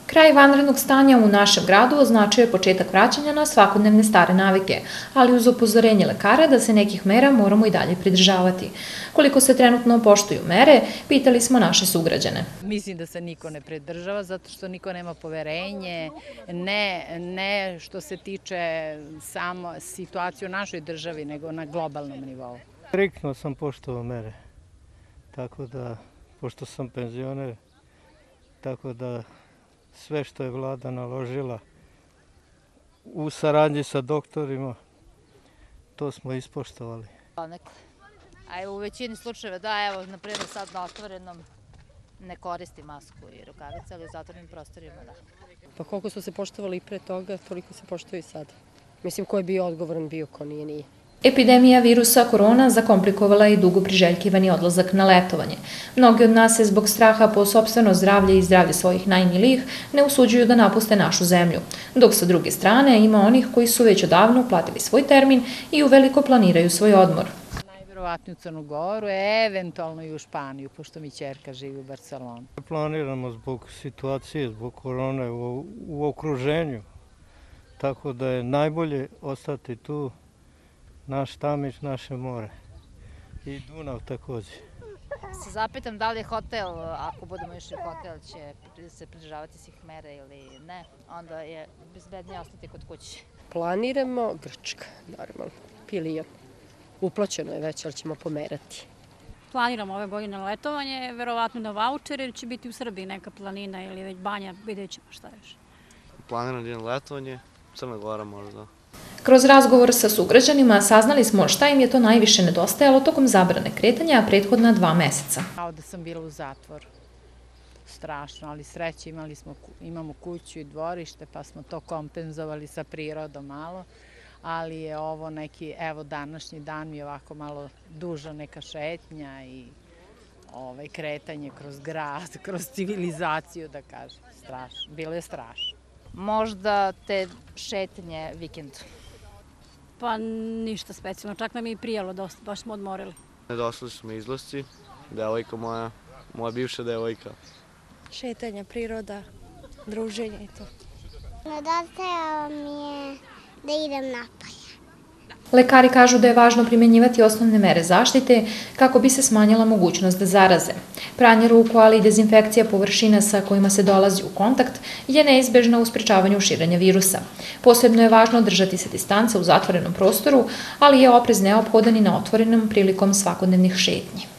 Kraj vanrednog stanja u našem gradu označio je početak vraćanja na svakodnevne stare navike, ali uz upozorenje lekara da se nekih mera moramo i dalje pridržavati. Koliko se trenutno poštuju mere, pitali smo naše sugrađane. Mislim da se niko ne pridržava zato što niko nema poverenje, ne što se tiče samo situacije u našoj državi, nego na globalnom nivou. Striktno sam poštovao mere, tako da, pošto sam penzioner, tako da sve što je vlada naložila u saradnji sa doktorima, to smo ispoštovali. A u većini slučajeva da, evo, na primjer sad na otvorenom ne koristi masku i rukavice, ali u zatvorenim prostorima da. Pa koliko su se poštovali i pre toga, toliko se poštuju i sad. Mislim, ko je bio odgovoran, bio, ko nije. Epidemija virusa korona zakomplikovala i dugo priželjkivani odlazak na letovanje. Mnogi od nas se zbog straha po sopstveno zdravlje i zdravlje svojih najmilijih ne usuđuju da napuste našu zemlju, dok sa druge strane ima onih koji su već odavno platili svoj termin i uveliko planiraju svoj odmor. Najverovatnije u Crnu Goru, eventualno i u Španiju, pošto mi ćerka živi u Barceloni. Planiramo zbog situacije, zbog korone u okruženju, tako da je najbolje ostati tu. Naš Tamiš, naše more i Dunav takođe. Se zapitam da li je hotel, ako budemo išli u hotel, će se pridržavati svih mera ili ne, onda je bezbednije ostati kod kuće. Planiramo Grčka, normalno, Pilion. Uplaćeno je već, ali ćemo pomerati. Planiramo ove godine na letovanje, verovatno na vaučer, ili će biti u Srbiji neka planina ili već banja, vidjet ćemo šta još. Planiram na letovanje, Crna Gora možda. Kroz razgovor sa sugrađanima saznali smo šta im je to najviše nedostajalo tokom zabrane kretanja prethodna 2 meseca. Kao da sam bila u zatvoru. Strašno, ali sreće imamo kuću i dvorište, pa smo to kompenzovali sa prirodom malo, ali je ovo neki, evo današnji dan mi je ovako malo duža neka šetnja i kretanje kroz grad, kroz civilizaciju, da kažem. Strašno, bilo je strašno. Možda te šetnje vikendu. Pa ništa specijalno, čak nam je i prijelo dosta, baš smo odmorili. Nedostali su mi izlasci, devojka moja bivša devojka. Šetanje, priroda, druženje i to. Nedostajalo mi je da idem napolje. Lekari kažu da je važno primjenjivati osnovne mere zaštite kako bi se smanjila mogućnost da zaraze. Pranje ruku, ali i dezinfekcija površina sa kojima se dolazi u kontakt je neizbežna u sprečavanju širenja virusa. Posebno je važno držati se distance u zatvorenom prostoru, ali je oprez neophodan i na otvorenom prilikom svakodnevnih šetnji.